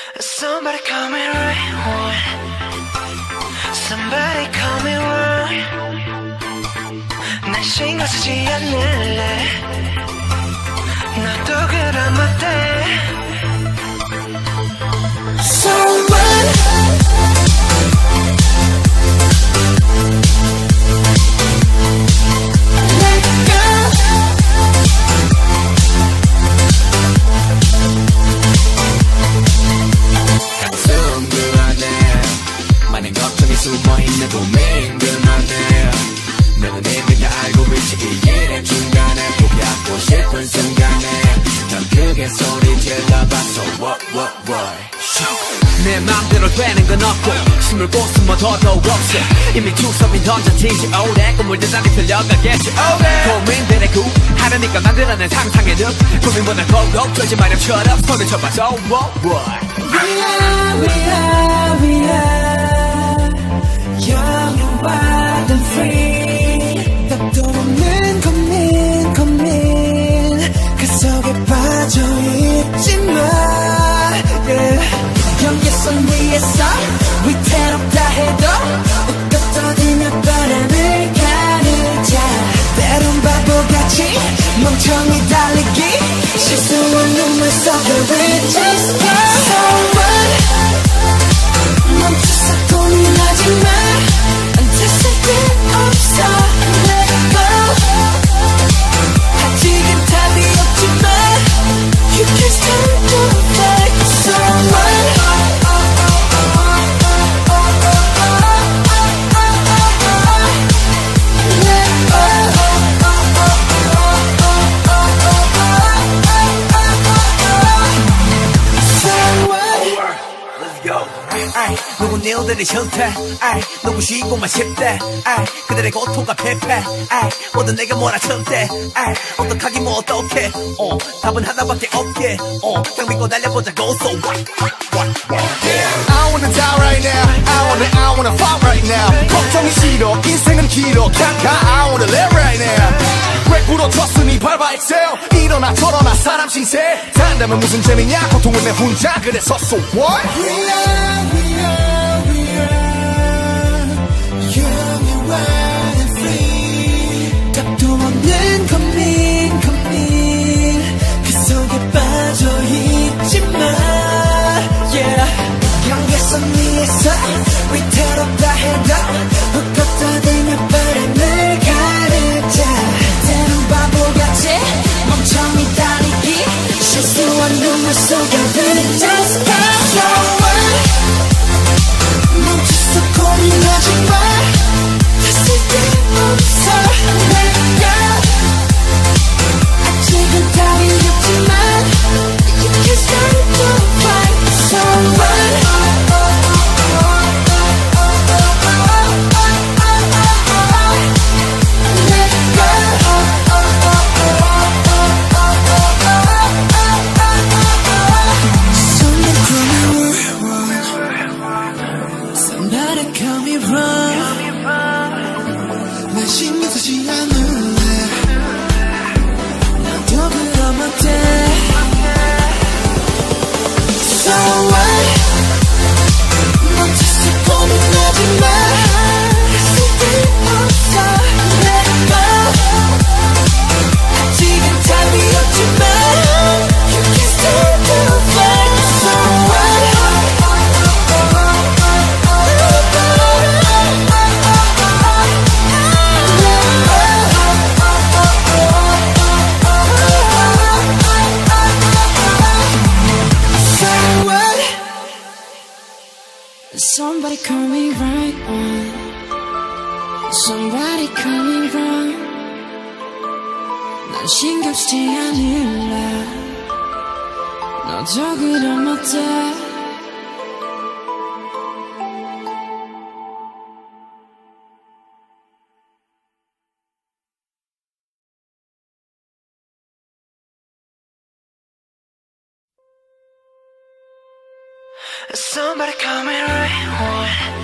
Somebody call me right one. Somebody call me wrong. 난 신경 쓰지 않을래. 너도 그럼 어때? So what? Let go. 가슴 그만해. 많은 걱정이 숨어있는 고민 그만해. 너는 이미 다 알고 있지. 이 일의 중간에 포기하고 싶은 순간에 넌 크게 소리 질러봤어. What? 내 맘대로 되는 건 없고 숨을 곳은 더도 없어. 이미 주섬이 던져지지 오래 꿈을 대단히 들려가겠지 오래. 고민들의 구하려니까 만들어낸 상상의 늪. 고민보다 고고 쫄지 마렴처럼 손을 쳐봐. So what? We are young, wild and free. 답도 없는 고민 그 속에 빠져있지만 yeah. 경계선 위에서 위태롭다 해도 웃고 떠들며 바람을 가르자. 때론 바보같이 멍청이 달리기 실수한 눈물 속에 we just go. So what? 멈춰서 고민하지 마. 됐을 때 없어. Let go. 아직은 답이 없지만 You can still do it. So what? 누군 일들이 싫대 누구 쉬고만 싶대 그들의 고통과 패패 모두 내가 몰아쳤대 어떡하기 뭐 어떡해 답은 하나밖에 없게 그냥 믿고 달려보자고. So what? I wanna die right now. I wanna fight right now. 걱정이 싫어 인생은 길어 can't 가. I wanna live right now. 왜 부러졌으니 밟아 excel. 일어나 저러나 사람 신세. 산다면 무슨 재미냐 고통은 내 혼자 그래서 so what? We are young and wild and free. 답도 없는 고민 그 속에 빠져있지만 yeah. 경계선 위에서 위태롭다 해도 웃고 떠들며 바람을 가르자. 때론 바보같이 멍청이 달리기 실수한 눈물 속에 we just go. So what? 멈춰서 고민하지 마. 됐을 때 없어. Let go. 아직은 답이 없지만 You can still do right. So what? Let go. Somebody call me wrong. 난 신경 쓰지 않을래. 나도 그럼 어때? So what? 멈춰서 고민하지 마. 쓸데없어. Let go. 아직은 답이 없지만 You can still do it. So what? Somebody call me right on. Somebody call me wrong. 난 신경 쓰지 않을래. 너도 그럼 어때? Somebody call me right one.